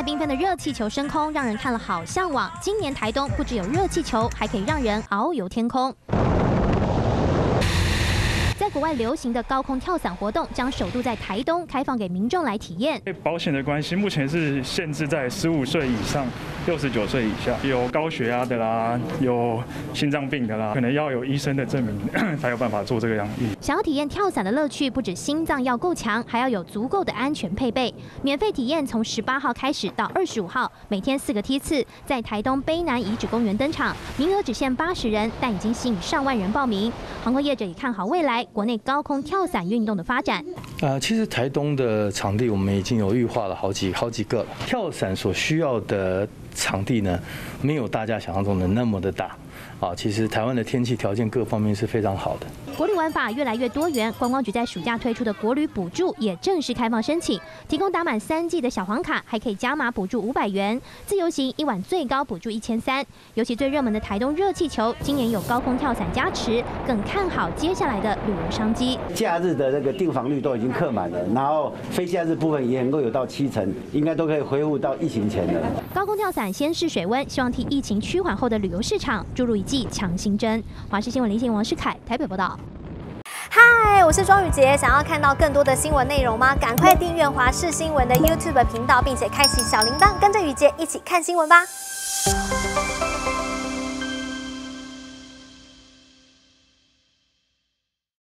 缤纷的热气球升空，让人看了好向往。今年台东不只有热气球，还可以让人遨游天空。 在国外流行的高空跳伞活动，将首度在台东开放给民众来体验。 保险的关系，目前是限制在15岁以上、69岁以下，有高血压的啦，有心脏病的啦，可能要有医生的证明才有办法做这个样子。 想要体验跳伞的乐趣，不止心脏要够强，还要有足够的安全配备。免费体验从18号开始到25号，每天4个梯次，在台东卑南遗址公园登场，名额只限80人，但已经吸引上万人报名。航空业者也看好未来国内高空跳伞运动的发展。 其实台东的场地我们已经有预划了好几个了。跳伞所需要的场地呢，没有大家想象中的那么的大。其实台湾的天气条件各方面是非常好的。 国旅玩法越来越多元，观光局在暑假推出的国旅补助也正式开放申请，提供打满3季的小黄卡，还可以加码补助500元。自由行一晚最高补助1300。尤其最热门的台东热气球，今年有高空跳伞加持，更看好接下来的旅游商机。 假日的那个订房率都已经客满了，然后非假日部分也能够有到70%，应该都可以恢复到疫情前的。 高空跳伞先试水温，希望替疫情趋缓后的旅游市场注入一剂强心针。华视新闻林信王世凯台北报道。 嗨，我是庄宇杰，想要看到更多的新闻内容吗？赶快订阅华视新闻的 YouTube 频道，并且开启小铃铛，跟着宇杰一起看新闻吧。